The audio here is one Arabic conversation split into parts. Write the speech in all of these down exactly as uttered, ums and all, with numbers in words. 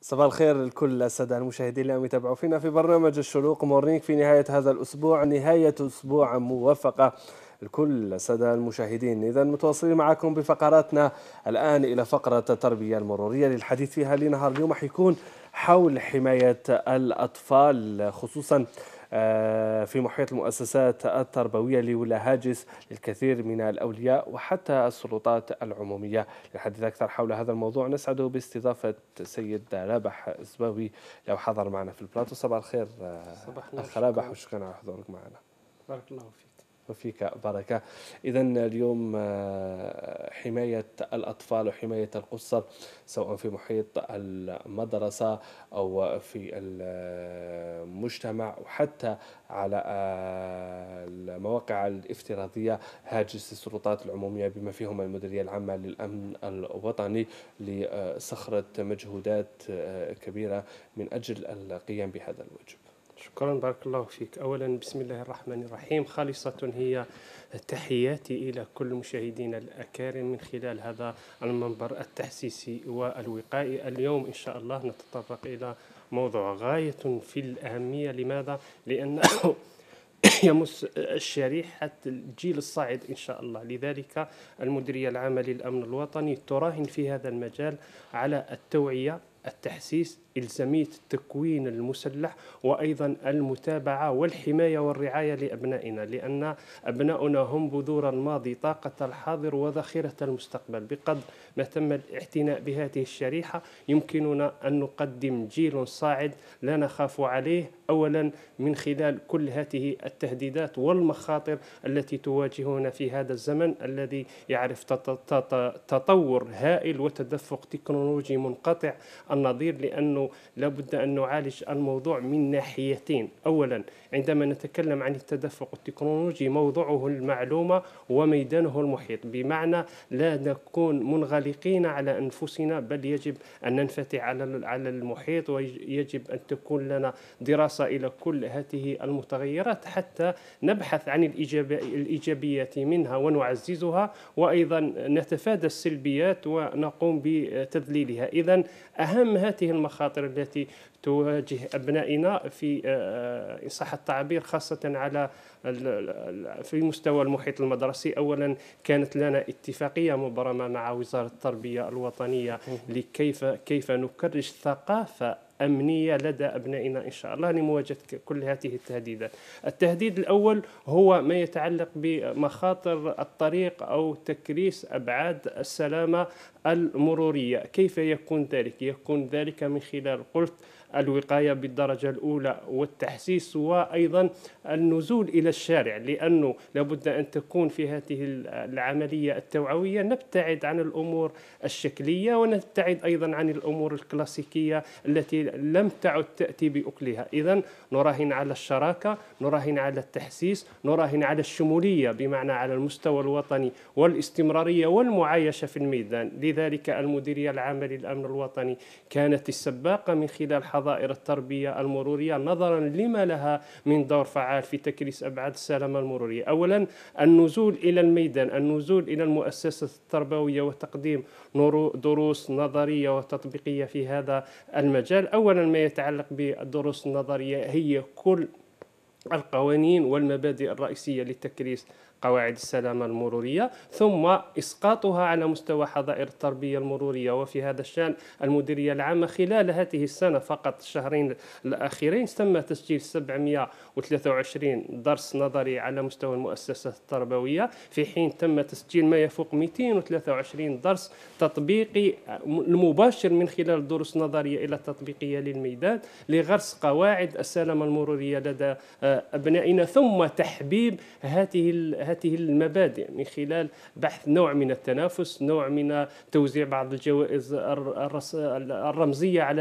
صباح الخير لكل السادة المشاهدين اللي عم يتابعوا فينا في برنامج الشروق مورنيك في نهاية هذا الأسبوع، نهاية أسبوع موفقة لكل السادة المشاهدين. إذا متواصلين معكم بفقراتنا الآن إلى فقرة التربية المرورية للحديث فيها لنهار اليوم حيكون حول حماية الأطفال، خصوصا في محيط المؤسسات التربوية اللي ولا هاجس للكثير من الأولياء وحتى السلطات العمومية. للحديث أكثر حول هذا الموضوع نسعد باستضافة السيد رابح الزباوي لو حضر معنا في البلاطو. صباح الخير أخ رابح وشكرا على حضورك معنا. بارك الله فيك. وفيك بركة. إذا اليوم حماية الأطفال وحماية القُصّر سواء في محيط المدرسة أو في المجتمع وحتى على المواقع الافتراضية هاجس السلطات العمومية بما فيهم المديرية العامة للأمن الوطني لصخرة مجهودات كبيرة من أجل القيام بهذا الواجب. شكرا بارك الله فيك. أولا بسم الله الرحمن الرحيم، خالصة هي تحياتي إلى كل مشاهدينا الأكارم من خلال هذا المنبر التحسيسي والوقائي. اليوم إن شاء الله نتطرق إلى موضوع غاية في الأهمية. لماذا؟ لأنه يمس شريحة الجيل الصاعد إن شاء الله. لذلك المديرية العامة للأمن الوطني تراهن في هذا المجال على التوعية، التحسيس، إلزامية التكوين المسلح، وأيضا المتابعة والحماية والرعاية لأبنائنا، لأن أبناؤنا هم بذور الماضي، طاقة الحاضر وذخيرة المستقبل. بقدر ما تم الاعتناء بهذه الشريحة يمكننا أن نقدم جيل صاعد لا نخاف عليه، أولا من خلال كل هذه التهديدات والمخاطر التي تواجهنا في هذا الزمن الذي يعرف تطور هائل وتدفق تكنولوجي منقطع النظير. لأنه لابد أن نعالج الموضوع من ناحيتين. أولا عندما نتكلم عن التدفق التكنولوجي موضوعه المعلومة وميدانه المحيط، بمعنى لا نكون منغلقين على أنفسنا، بل يجب أن ننفتح على على المحيط، ويجب أن تكون لنا دراسة إلى كل هذه المتغيرات حتى نبحث عن الإيجابيات منها ونعززها، وأيضا نتفادى السلبيات ونقوم بتذليلها. إذن أهم هذه المخاطر التي تواجه أبنائنا في إن صح التعبير خاصة على في مستوى المحيط المدرسي، أولا كانت لنا اتفاقية مبرمة مع وزارة التربية الوطنية لكيف كيف نكرس ثقافة أمنية لدى أبنائنا إن شاء الله لمواجهة كل هذه التهديدات. التهديد الأول هو ما يتعلق بمخاطر الطريق أو تكريس أبعاد السلامة المرورية. كيف يكون ذلك؟ يكون ذلك من خلال قلت الوقاية بالدرجة الأولى والتحسيس، وأيضا النزول إلى الشارع، لأنه لابد أن تكون في هذه العملية التوعوية نبتعد عن الأمور الشكلية ونبتعد أيضا عن الأمور الكلاسيكية التي لم تعد تأتي بأكلها. إذن نراهن على الشراكة، نراهن على التحسيس، نراهن على الشمولية بمعنى على المستوى الوطني والاستمرارية والمعايشة في الميدان. لذلك المديرية العامة للأمن الوطني كانت السباقة من خلال حظائر التربية المرورية نظرا لما لها من دور فعال في تكريس أبعاد السلامة المرورية. أولا النزول إلى الميدان، النزول إلى المؤسسة التربوية وتقديم دروس نظرية وتطبيقية في هذا المجال. أولا ما يتعلق بالدروس النظرية هي كل القوانين والمبادئ الرئيسية لتكريس قواعد السلامة المرورية، ثم إسقاطها على مستوى حظائر التربية المرورية. وفي هذا الشأن المديرية العامة خلال هذه السنة فقط الشهرين الأخيرين تم تسجيل سبعمئة وثلاثة وعشرين درس نظري على مستوى المؤسسات التربوية، في حين تم تسجيل ما يفوق مئتين وثلاثة وعشرين درس تطبيقي المباشر من خلال دروس نظرية إلى تطبيقية للميدان لغرس قواعد السلامة المرورية لدى أبنائنا، ثم تحبيب هذه هذه المبادئ من خلال بحث نوع من التنافس، نوع من توزيع بعض الجوائز الرمزية على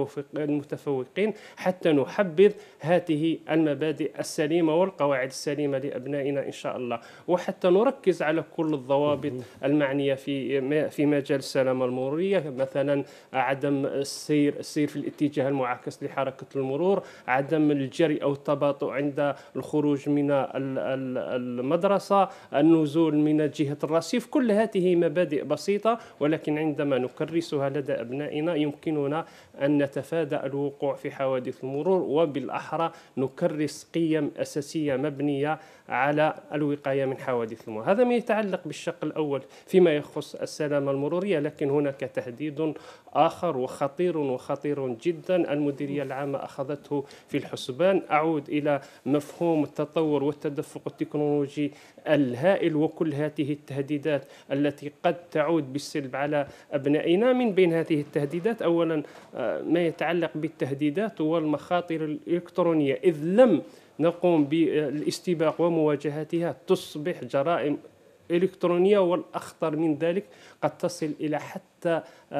المتفوقين حتى نحبذ هذه المبادئ السليمة والقواعد السليمة لأبنائنا إن شاء الله، وحتى نركز على كل الضوابط المعنية في في مجال السلامة المرورية، مثلا عدم السير السير في الاتجاه المعاكس لحركة المرور، عدم الجري أو التباطؤ عند الخروج من المدرسة، الممارسة، النزول من جهة الرصيف، كل هذه مبادئ بسيطة، ولكن عندما نكرسها لدى أبنائنا يمكننا أن نتفادى الوقوع في حوادث المرور، وبالأحرى نكرس قيم أساسية مبنية على الوقاية من حوادث المرور. هذا ما يتعلق بالشق الأول فيما يخص السلامة المرورية، لكن هناك تهديد آخر وخطير وخطير جدا المديرية العامة أخذته في الحسبان. أعود إلى مفهوم التطور والتدفق التكنولوجي الهائل وكل هذه التهديدات التي قد تعود بالسلب على أبنائنا. من بين هذه التهديدات أولا ما يتعلق بالتهديدات والمخاطر الإلكترونية، إذ لم نقوم بالاستباق ومواجهتها تصبح جرائم إلكترونية، والأخطر من ذلك قد تصل إلى حتى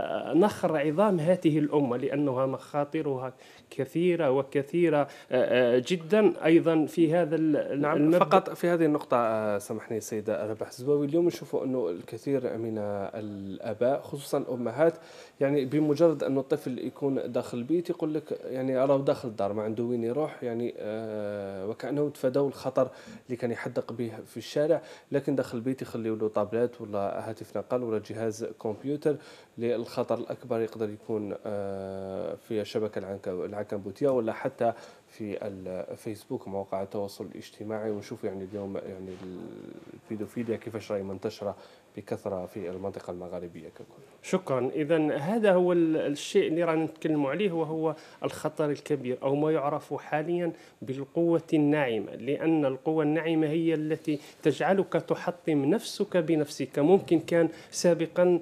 نخر عظام هذه الأمة، لأنها مخاطرها كثيرة وكثيرة جدا. أيضا في هذا نعم فقط في هذه النقطة سامحني سيدة رباح الزباوي، اليوم نشوفوا أنه الكثير من الآباء خصوصا الأمهات يعني بمجرد أنه الطفل يكون داخل البيت يقول لك يعني أراه داخل الدار ما عنده وين يروح، يعني آه وكأنه تفادوا الخطر اللي كان يحدق به في الشارع، لكن داخل البيت يخليوا له طابلات ولا هاتف نقل ولا جهاز كمبيوتر. للخطر الأكبر يقدر يكون آه في الشبكة العنكبوتية ولا حتى في الفيسبوك مواقع التواصل الاجتماعي. ونشوف يعني اليوم يعني البيدوفيليا كيفاش راهي منتشرة بكثرة في المنطقة المغاربية ككل. شكرا. إذن هذا هو الشيء اللي رانا نتكلم عليه، وهو الخطر الكبير أو ما يعرف حاليا بالقوة الناعمة، لأن القوة الناعمة هي التي تجعلك تحطم نفسك بنفسك. ممكن كان سابقا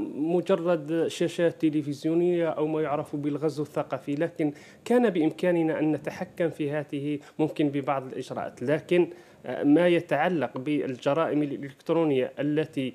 مجرد شاشات تلفزيونية أو ما يعرف بالغزو الثقافي، لكن كان بإمكاننا أن نتحكم في هذه ممكن ببعض الإجراءات. لكن ما يتعلق بالجرائم الإلكترونية التي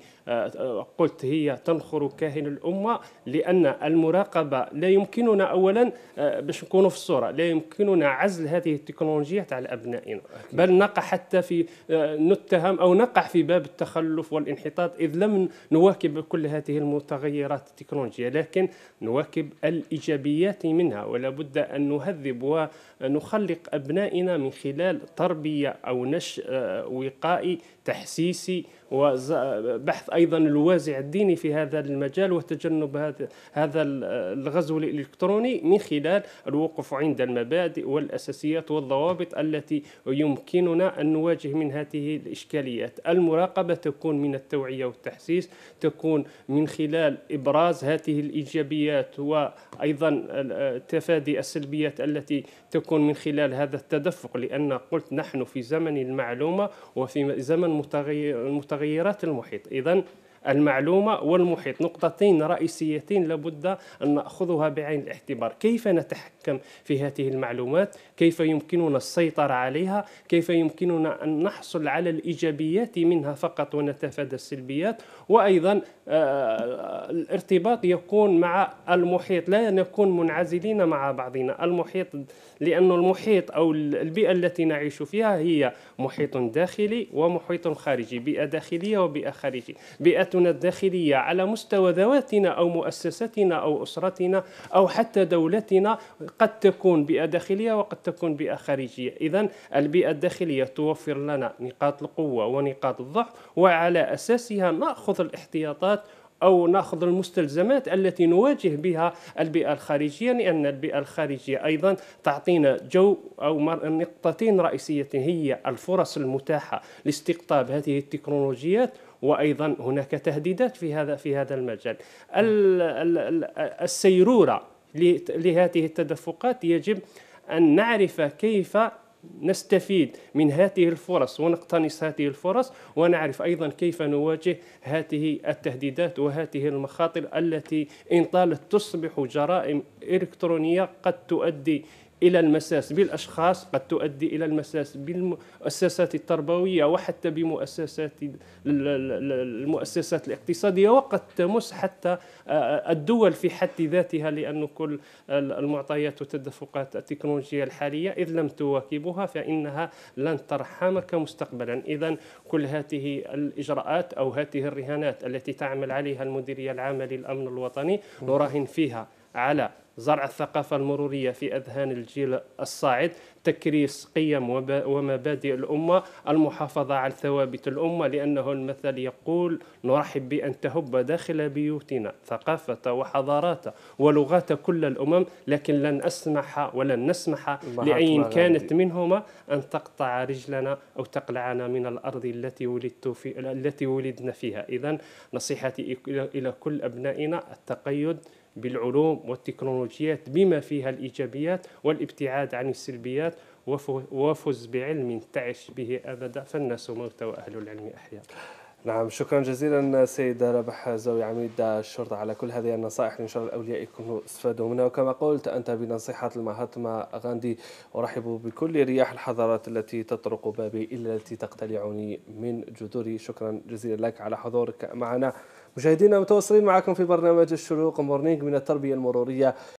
قلت هي تنخر كاهن الأمة، لأن المراقبة لا يمكننا أولا باش نكونوا في الصورة لا يمكننا عزل هذه التكنولوجيات على أبنائنا، بل نقع حتى في نتهم أو نقع في باب التخلف والانحطاط إذ لم نواكب كل هذه المتغيرات التكنولوجية، لكن نواكب الإيجابيات منها. ولا بد أن نهذب ونخلق أبنائنا من خلال تربية أو نشء وقائي تحسيسي وبحث أيضا الوازع الديني في هذا المجال، وتجنب هذا هذا الغزو الإلكتروني من خلال الوقوف عند المبادئ والأساسيات والضوابط التي يمكننا أن نواجه من هذه الإشكاليات. المراقبة تكون من التوعية والتحسيس، تكون من خلال إبراز هذه الإيجابيات وأيضا تفادي السلبيات التي تكون من خلال هذا التدفق، لأن قلت نحن في زمن المعلومة وفي زمن متغيرات المحيط. إذن المعلومة والمحيط نقطتين رئيسيتين لابد أن نأخذها بعين الاعتبار. كيف نتحكم في هذه المعلومات؟ كيف يمكننا السيطرة عليها؟ كيف يمكننا أن نحصل على الإيجابيات منها فقط ونتفادى السلبيات؟ وأيضا آه الارتباط يكون مع المحيط، لا نكون منعزلين مع بعضنا. المحيط لأن المحيط أو البيئة التي نعيش فيها هي محيط داخلي ومحيط خارجي، بيئة داخلية وبيئة خارجية. بيئتنا الداخلية على مستوى ذواتنا أو مؤسساتنا أو أسرتنا أو حتى دولتنا قد تكون بيئة داخلية وقد تكون بيئة خارجية. إذن البيئة الداخلية توفر لنا نقاط القوة ونقاط الضعف، وعلى أساسها نأخذ الاحتياطات أو نأخذ المستلزمات التي نواجه بها البيئة الخارجية، لأن البيئة الخارجية أيضا تعطينا جو أو نقطتين رئيسيتين هي الفرص المتاحة لاستقطاب هذه التكنولوجيات، وأيضا هناك تهديدات في هذا في هذا المجال. السيرورة لهذه التدفقات يجب أن نعرف كيف نستفيد من هذه الفرص ونقتنص هذه الفرص، ونعرف أيضا كيف نواجه هذه التهديدات وهذه المخاطر التي إن طالت تصبح جرائم إلكترونية قد تؤدي إلى المساس بالأشخاص، قد تؤدي إلى المساس بالمؤسسات التربوية وحتى بمؤسسات المؤسسات الاقتصادية، وقد تمس حتى الدول في حد ذاتها، لأن كل المعطيات والتدفقات التكنولوجية الحالية إذ لم تواكبها فإنها لن ترحمك مستقبلا. إذن كل هذه الإجراءات أو هذه الرهانات التي تعمل عليها المديرية العامة للأمن الوطني نراهن فيها على زرع الثقافة المرورية في أذهان الجيل الصاعد، تكريس قيم ومبادئ الأمة، المحافظة على ثوابت الأمة، لأنه المثل يقول: نرحب بأن تهب داخل بيوتنا ثقافة وحضارات ولغات كل الأمم، لكن لن أسمح ولن نسمح لأي كانت منهما أن تقطع رجلنا أو تقلعنا من الأرض التي ولدت في التي ولدنا فيها. إذن نصيحتي إلى كل أبنائنا التقيد بالعلوم والتكنولوجيات بما فيها الإيجابيات، والابتعاد عن السلبيات، وفز بعلم تعش به أبدا، فالناس موتى وأهل العلم أحياء. نعم، شكرا جزيلا سيد ربح زوي عميد الشرطة على كل هذه النصائح. إن شاء الله الأولياء يكونوا استفادوا منها، وكما قلت أنت بنصيحة المهاتما غاندي: أرحب بكل رياح الحضارات التي تطرق بابي إلا التي تقتلعني من جذوري. شكرا جزيلا لك على حضورك معنا. مشاهدينا، متواصلين معكم في برنامج الشروق مورنينغ من التربية المرورية